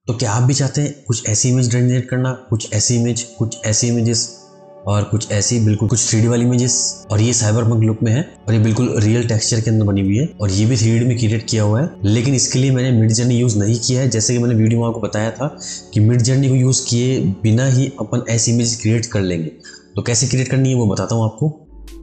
तो क्या आप भी चाहते हैं कुछ ऐसी इमेज जनरेट करना, कुछ ऐसी इमेज, कुछ ऐसी इमेजेस और कुछ ऐसी बिल्कुल कुछ 3D वाली इमेजेस, और ये साइबरपंक लुक में है और ये बिल्कुल रियल टेक्सचर के अंदर बनी हुई है और ये भी 3D में क्रिएट किया हुआ है। लेकिन इसके लिए मैंने मिड जर्नी यूज़ नहीं किया है। जैसे कि मैंने वीडियो में आपको बताया था कि मिड जर्नी को यूज़ किए बिना ही अपन ऐसी इमेज क्रिएट कर लेंगे। तो कैसे क्रिएट करनी है वो बताता हूँ आपको।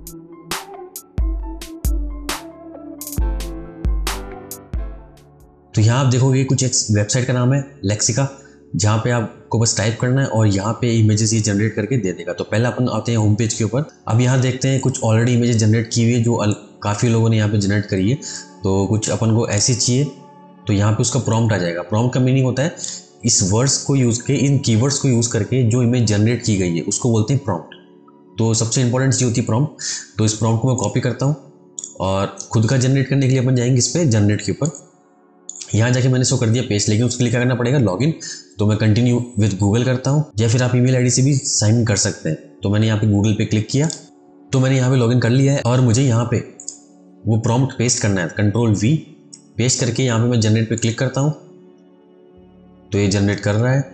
तो यहाँ आप देखोगे कुछ एक वेबसाइट का नाम है लेक्सिका, जहाँ पे आपको बस टाइप करना है और यहाँ पे इमेजेस ये जनरेट करके दे देगा। तो पहले अपन आते हैं होम पेज के ऊपर। अब यहाँ देखते हैं कुछ ऑलरेडी इमेजेस जनरेट की हुई है जो काफ़ी लोगों ने यहाँ पे जनरेट करी है। तो कुछ अपन को ऐसी चाहिए तो यहाँ पे उसका प्रॉम्प्ट आ जाएगा। प्रॉम्प्ट का मीनिंग होता है इस वर्ड्स को यूज़ के, इन कीवर्ड्स को यूज़ करके जो इमेज जनरेट की गई है उसको बोलते हैं प्रॉम्प्ट। तो सबसे इंपॉर्टेंट चीज़ होती है प्रॉम्प्ट। तो इस प्रॉम्प्ट को मैं कॉपी करता हूँ और खुद का जनरेट करने के लिए अपन जाएंगे इस पर जनरेट के ऊपर। यहाँ जाके मैंने इसको कर दिया पेस्ट, लेकिन उसके लिए क्या करना पड़ेगा, लॉगिन। तो मैं कंटिन्यू विद गूगल करता हूँ या फिर आप ईमेल आईडी से भी साइन इन कर सकते हैं। तो मैंने यहाँ पे गूगल पे क्लिक किया, तो मैंने यहाँ पे लॉगिन कर लिया है और मुझे यहाँ पे वो प्रॉम्प्ट पेस्ट करना है। कंट्रोल V पेस्ट करके यहाँ पे मैं जनरेट पे क्लिक करता हूँ तो ये जनरेट कर रहा है।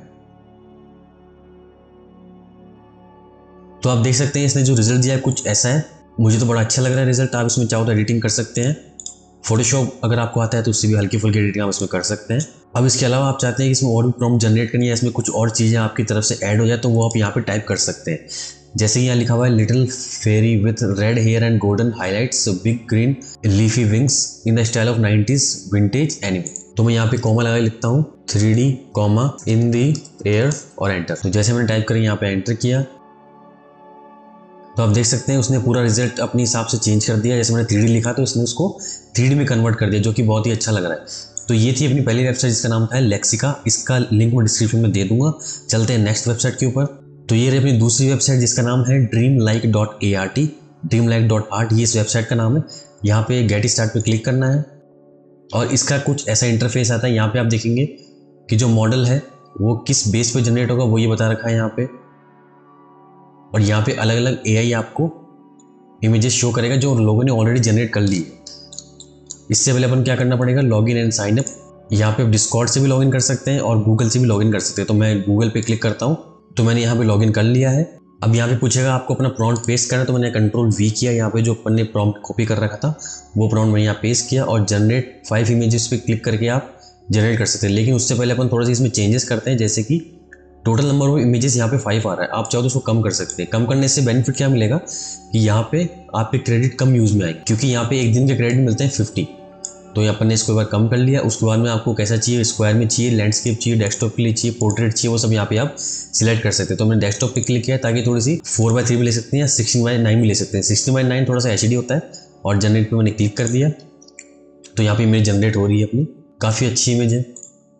तो आप देख सकते हैं इसने जो रिजल्ट दिया है कुछ ऐसा है। मुझे तो बड़ा अच्छा लग रहा है रिजल्ट। आप इसमें चाहो तो एडिटिंग कर सकते हैं। फोटोशॉप अगर आपको आता है तो उससे भी हल्की फुल्की एडिटिंग आप इसमें कर सकते हैं। अब इसके अलावा आप चाहते हैं कि इसमें और भी प्रॉम्प्ट जनरेट करनी है, इसमें कुछ और चीज़ें आपकी तरफ से ऐड हो जाए तो वो आप यहाँ पे टाइप कर सकते हैं। जैसे यहाँ लिखा हुआ है little fairy with red hair and golden highlights, big green leafy wings in the style of 90s vintage anime. तो मैं यहाँ पे कॉमा लगा लिखता हूँ 3D comma in the air और एंटर। तो जैसे मैंने टाइप करी यहाँ पे एंटर किया तो आप देख सकते हैं उसने पूरा रिजल्ट अपने हिसाब से चेंज कर दिया। जैसे मैंने 3D लिखा तो इसने उसको 3D में कन्वर्ट कर दिया, जो कि बहुत ही अच्छा लग रहा है। तो ये थी अपनी पहली वेबसाइट जिसका नाम था लेक्सिका। इसका लिंक मैं डिस्क्रिप्शन में दे दूंगा। चलते हैं नेक्स्ट वेबसाइट के ऊपर। तो ये रही अपनी दूसरी वेबसाइट जिसका नाम है dreamlike.art। dreamlike.art ये इस वेबसाइट का नाम है। यहाँ पे गेट स्टार्ट पे क्लिक करना है और इसका कुछ ऐसा इंटरफेस आता है। यहाँ पे आप देखेंगे कि जो मॉडल है वो किस बेस पे जनरेट होगा वो ये बता रखा है यहाँ पे। और यहाँ पे अलग अलग AI आपको इमेजेस शो करेगा जो लोगों ने ऑलरेडी जनरेट कर ली है। इससे पहले अपन क्या करना पड़ेगा, लॉगिन एंड साइन अप। यहाँ पे डिस्कॉर्ड से भी लॉगिन कर सकते हैं और गूगल से भी लॉगिन कर सकते हैं। तो मैं गूगल पे क्लिक करता हूँ तो मैंने यहाँ पे लॉगिन कर लिया है। अब यहाँ पे पूछेगा आपको अपना प्रॉम्प्ट पेस्ट करना है। तो मैंने कंट्रोल V किया, यहाँ पे जो अपन ने प्रॉम्प्ट कॉपी कर रखा था वो प्रॉम्प्ट मैंने यहाँ पेस्ट किया और जनरेट 5 इमेजेस पे क्लिक करके आप जनरेट कर सकते हैं। लेकिन उससे पहले अपन थोड़ा सा इसमें चेंजेस करते हैं। जैसे कि टोटल नंबर ऑफ इमेजेस यहाँ पे 5 आ रहा है, आप चाहो तो उसको कम कर सकते हैं। कम करने से बेनिफिट क्या मिलेगा कि यहाँ पे आपके क्रेडिट कम यूज में आएगी, क्योंकि यहाँ पे एक दिन के क्रेडिट मिलते हैं 50। तो यहाँ अपन ने इसको एक बार कम कर लिया। उसके बाद में आपको कैसा चाहिए, स्क्वायर में चाहिए, लैंडस्केप चाहिए, डेस्कटॉप के लिए चाहिए, पोर्ट्रेट चाहिए, वो सब यहाँ पे आप सिलेक्ट कर सकते हैं। तो मैंने डेस्कटॉप पे क्लिक किया ताकि थोड़ी सी 4:3 भी ले सकते हैं या 16:9 भी ले सकते हैं। 16:9 थोड़ा सा HD होता है। और जनरेट पे मैंने क्लिक कर दिया तो यहाँ पे इमेज जनरेट हो रही है अपनी। काफ़ी अच्छी इमेज है,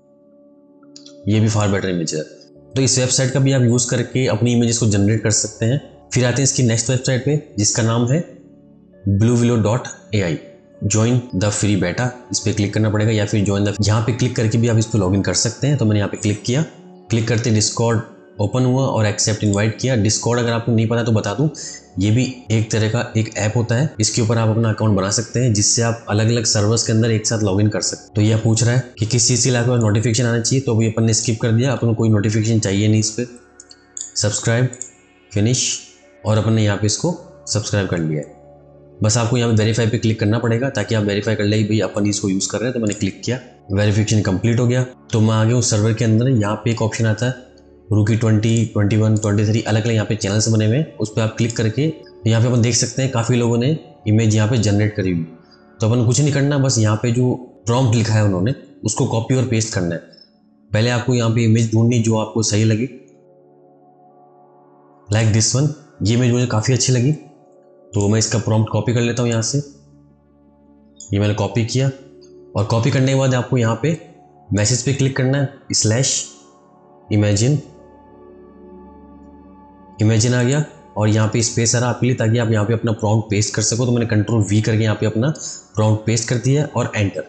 ये भी फार बेटर इमेज है। तो इस वेबसाइट का भी आप यूज़ करके अपनी इमेजेस को जनरेट कर सकते हैं। फिर आते हैं इसकी नेक्स्ट वेबसाइट पे जिसका नाम है bluewillow.ai। ज्वाइन द फ्री बेटा, इस पर क्लिक करना पड़ेगा या फिर ज्वाइन द, यहाँ पे क्लिक करके भी आप इस पर लॉगिन कर सकते हैं। तो मैंने यहाँ पे क्लिक किया, क्लिक करते डिस्कॉर्ड ओपन हुआ और एक्सेप्ट इनवाइट किया। डिस्कॉर्ड अगर आपको नहीं पता तो बता दूं, ये भी एक तरह का एक ऐप होता है। इसके ऊपर आप अपना अकाउंट बना सकते हैं जिससे आप अलग अलग सर्वर्स के अंदर एक साथ लॉगिन कर सकते हैं। तो यह पूछ रहा है कि किस चीज़ के लिए आपको नोटिफिकेशन आना चाहिए, तो अभी अपन ने स्किप कर दिया, अपन को कोई नोटिफिकेशन चाहिए नहीं इस पर। सब्सक्राइब, फिनिश, और अपन ने यहाँ पे इसको सब्सक्राइब कर लिया है। बस आपको यहाँ पे वेरीफाई पे क्लिक करना पड़ेगा ताकि आप वेरीफाई कर ले भाई अपन इसको यूज़ कर रहे हैं। तो मैंने क्लिक किया, वेरिफिकेशन कंप्लीट हो गया। तो मैं आगे उस सर्वर के अंदर, यहाँ पे एक ऑप्शन आता है रूकी 20, 21, 23 अलग अलग यहाँ पे चैनल्स बने हुए हैं। उस पर आप क्लिक करके यहाँ पे अपन देख सकते हैं काफ़ी लोगों ने इमेज यहाँ पे जनरेट करी हुई। तो अपन कुछ नहीं करना, बस यहाँ पे जो प्रॉम्प्ट लिखा है उन्होंने उसको कॉपी और पेस्ट करना है। पहले आपको यहाँ पे इमेज ढूंढनी जो आपको सही लगी, लाइक दिस वन। ये इमेज मुझे काफ़ी अच्छी लगी तो मैं इसका प्रॉम्प्ट कॉपी कर लेता हूँ यहाँ से। ये मैंने कॉपी किया और कॉपी करने के बाद आपको यहाँ पे मैसेज पे क्लिक करना है, /imagine। इमेजिन आ गया और यहाँ पे स्पेस आ रहा आपके लिए ताकि आप यहाँ पे अपना प्रॉम्प्ट पेस्ट कर सको। तो मैंने कंट्रोल V करके यहाँ पे अपना प्रॉम्प्ट पेस्ट कर दिया और एंटर।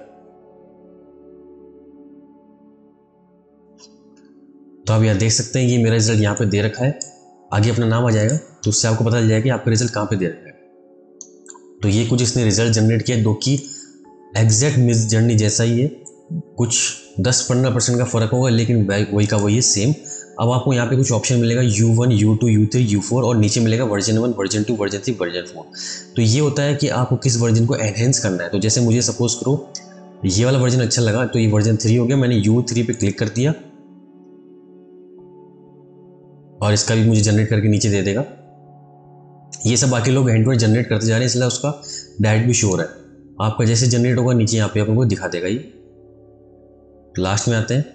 तो आप यहाँ देख सकते हैं ये मेरा रिजल्ट यहाँ पे दे रखा है। आगे अपना नाम आ जाएगा तो उससे आपको पता चल जाएगा कि आपका रिजल्ट कहाँ पे दे रखा है। तो ये कुछ इसने रिजल्ट जनरेट किया जो कि एग्जैक्ट मिस जर्नी जैसा ही है। कुछ 10-15% का फ़र्क होगा, लेकिन वही का वही है सेम। अब आपको यहाँ पे कुछ ऑप्शन मिलेगा U1, U2, U3, U4 और नीचे मिलेगा वर्जन 1, वर्जन 2, वर्जन 3, वर्जन 4। तो ये होता है कि आपको किस वर्जन को एनहेंस करना है। तो जैसे मुझे सपोज करो ये वाला वर्जन अच्छा लगा तो ये वर्जन 3 हो गया, मैंने U3 पे क्लिक कर दिया और इसका भी मुझे जनरेट करके नीचे दे देगा। ये सब बाकी लोग हैंड टू हैंड जनरेट करते जा रहे हैं, इसलिए उसका डायरेक्ट भी शो हो रहा है। आपका जैसे जनरेट होगा नीचे यहाँ पे आपको दिखा देगा। ये लास्ट में आते हैं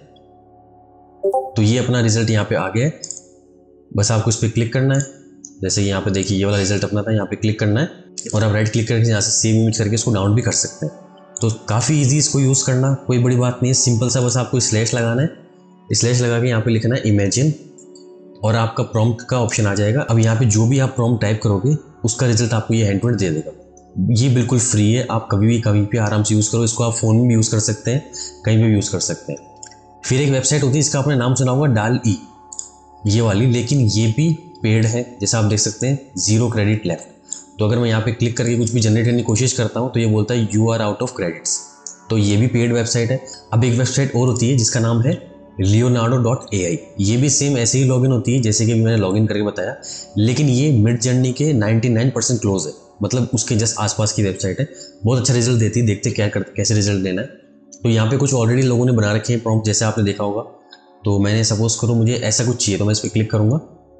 तो ये अपना रिजल्ट यहाँ पे आ गया है। बस आपको इस पर क्लिक करना है। जैसे यहाँ पे देखिए ये वाला रिजल्ट अपना था, यहाँ पे क्लिक करना है और आप राइट क्लिक करके यहाँ से सेव इमेज करके इसको डाउनलोड भी कर सकते हैं। तो काफ़ी ईजी इसको यूज़ करना, कोई बड़ी बात नहीं है, सिंपल सा बस आपको स्लैश लगाना है। स्लैश लगा के यहाँ पे लिखना है इमेजिन और आपका प्रॉम्प्ट का ऑप्शन आ जाएगा। अब यहाँ पे जो भी आप प्रॉम्प्ट टाइप करोगे उसका रिजल्ट आपको ये हैंड टू हैंड दे देगा। ये बिल्कुल फ्री है, आप कभी भी आराम से यूज़ करो। इसको आप फ़ोन में भी यूज़ कर सकते हैं, कहीं भी यूज़ कर सकते हैं। फिर एक वेबसाइट होती है, इसका आपने नाम सुना होगा DALL-E, ये वाली, लेकिन ये भी पेड है। जैसा आप देख सकते हैं 0 क्रेडिट लेफ्ट। तो अगर मैं यहाँ पे क्लिक करके कुछ भी जनरेट करने की कोशिश करता हूँ तो ये बोलता है you are out of credits. तो ये भी पेड वेबसाइट है। अब एक वेबसाइट और होती है जिसका नाम है Leonardo.ai। ये भी सेम ऐसे ही लॉगिन होती है जैसे कि मैंने लॉगिन करके बताया, लेकिन ये मिडजर्नी के 99% क्लोज है, मतलब उसके जस्ट आसपास की वेबसाइट है। बहुत अच्छा रिजल्ट देती है, देखते कैसे रिजल्ट देना है। तो यहाँ पे कुछ ऑलरेडी लोगों ने बना रखे हैं प्रॉम्प्ट, जैसे आपने देखा होगा। तो मैंने सपोज करो मुझे ऐसा कुछ चाहिए तो मैं इस पर क्लिक करूँगा,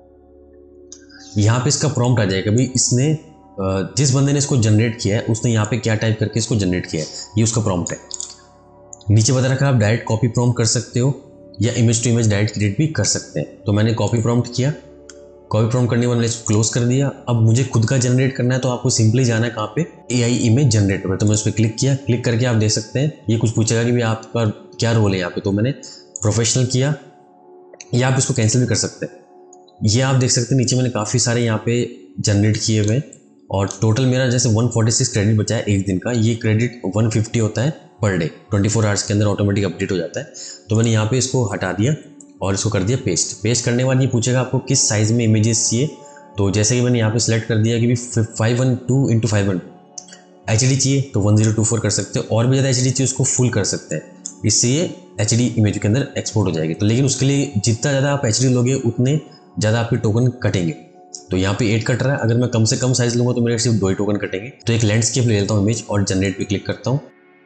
यहाँ पे इसका प्रॉम्प्ट आ जाएगा। भाई इसने जिस बंदे ने इसको जनरेट किया है उसने यहाँ पे क्या टाइप करके इसको जनरेट किया है, ये उसका प्रॉम्प्ट है। नीचे बता रखा है आप डायरेक्ट कॉपी प्रॉम्प्ट कर सकते हो या image to image direct create भी कर सकते हैं। तो मैंने कॉपी प्रॉम्प्ट किया, कॉपी प्रॉम्प्ट करने के बाद मैंने इसको क्लोज कर दिया। अब मुझे खुद का जनरेट करना है तो आपको सिंपली जाना है कहाँ पे, AI इमेज जनरेटर पर। तो मैं उस पर क्लिक किया, क्लिक करके आप देख सकते हैं ये कुछ पूछेगा कि भाई आपका क्या रोल है यहाँ पे। तो मैंने प्रोफेशनल किया, या आप इसको कैंसिल भी कर सकते हैं। ये आप देख सकते हैं नीचे मैंने काफ़ी सारे यहाँ पे जनरेट किए हुए और टोटल मेरा जैसे 146 क्रेडिट बचा है एक दिन का। ये क्रेडिट 150 होता है पर डे, 24 आवर्स के अंदर ऑटोमेटिक अपडेट हो जाता है। तो मैंने यहाँ पे इसको हटा दिया और इसको कर दिया पेस्ट। पेस्ट करने के बाद ये पूछेगा आपको किस साइज़ में इमेजेस चाहिए। तो जैसे कि मैंने यहाँ पे सेलेक्ट कर दिया कि भी 512x512 HD चाहिए तो 1024 कर सकते हो, और भी ज़्यादा HD चाहिए उसको फुल कर सकते हैं, इससे ये HD इमेज के अंदर एक्सपोर्ट हो जाएगी। तो लेकिन उसके लिए जितना ज़्यादा आप HD लोगे उतने ज़्यादा आपके टोकन कटेंगे। तो यहाँ पे 8 कट रहा है, अगर मैं कम से कम साइज लूँगा तो मेरे सिर्फ 2 ही टोकन कटेंगे। तो एक लैंडस्केप ले लेता हूँ इमेज और जनरेट पे क्लिक करता हूँ।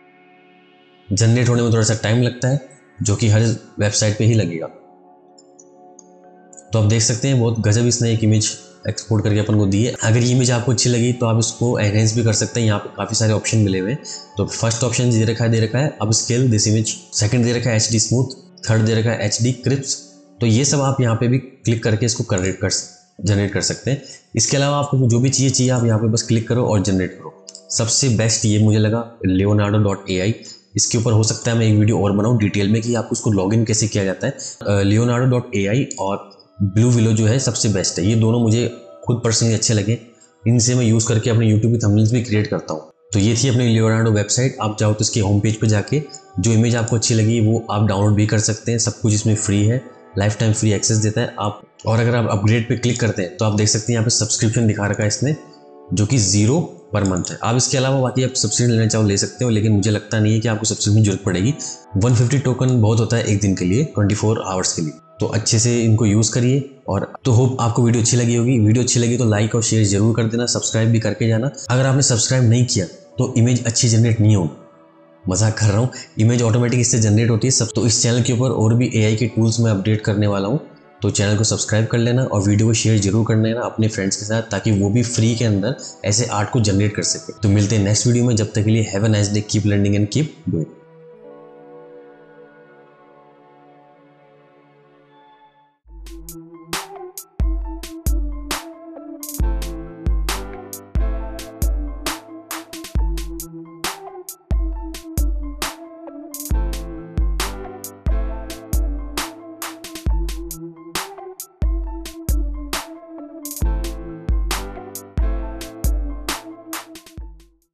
जनरेट होने में थोड़ा सा टाइम लगता है, जो कि हर वेबसाइट पे ही लगेगा। तो आप देख सकते हैं बहुत गजब इसने एक इमेज एक्सपोर्ट करके अपन को दी है। अगर ये इमेज आपको अच्छी लगी तो आप इसको एनहेंस भी कर सकते हैं। यहाँ पे काफ़ी सारे ऑप्शन मिले हुए हैं। तो फर्स्ट ऑप्शन दे रखा है अब स्केल दिस इमेज, सेकंड दे रखा है HD स्मूथ, थर्ड दे रखा है HD क्रिप्स। तो ये सब आप यहाँ पे भी क्लिक करके इसको जनरेट कर सकते हैं। इसके अलावा आपको जो भी चाहिए आप यहाँ पे बस क्लिक करो और जनरेट करो। सबसे बेस्ट ये मुझे लगा Leonardo.ai। इसके ऊपर हो सकता है मैं एक वीडियो और बनाऊँ डिटेल में कि आपको उसको लॉगिन कैसे किया जाता है। Leonardo.ai और ब्लू विलो जो है सबसे बेस्ट है। ये दोनों मुझे खुद पर्सनली अच्छे लगे, इनसे मैं यूज़ करके अपने यूट्यूब की थंबनेल्स भी क्रिएट करता हूँ। तो ये थी अपनी Leonardo वेबसाइट। आप चाहो तो इसके होम पेज पे जाके जो इमेज आपको अच्छी लगी वो आप डाउनलोड भी कर सकते हैं। सब कुछ इसमें फ्री है, लाइफ टाइम फ्री एक्सेस देता है आप। और अगर आप अपग्रेड पे क्लिक करते हैं तो आप देख सकते हैं यहाँ पे सब्सक्रिप्शन दिखा रखा है इसने, जो कि 0 पर मंथ है। आप इसके अलावा बाकी आप सब्सक्रिप्शन लेना चाहो ले सकते हो, लेकिन मुझे लगता नहीं है कि आपको सब्सक्रिप्शन की जरूरत पड़ेगी। 150 टोकन बहुत होता है एक दिन के लिए, 24 आवर्स के लिए। तो अच्छे से इनको यूज़ करिए। और तो होप आपको वीडियो अच्छी लगी होगी। वीडियो अच्छी लगी तो लाइक और शेयर जरूर कर देना, सब्सक्राइब भी करके जाना। अगर आपने सब्सक्राइब नहीं किया तो इमेज अच्छी जनरेट नहीं होगी, मजाक कर रहा हूँ, इमेज ऑटोमेटिक इससे जनरेट होती है सब। तो इस चैनल के ऊपर और भी AI के टूल्स मैं अपडेट करने वाला हूँ, तो चैनल को सब्सक्राइब कर लेना और वीडियो को शेयर जरूर कर लेना अपने फ्रेंड्स के साथ, ताकि वो भी फ्री के अंदर ऐसे आर्ट को जनरेट कर सके। तो मिलते हैं नेक्स्ट वीडियो में, जब तक के लिए have a nice day, keep learning and keep doing.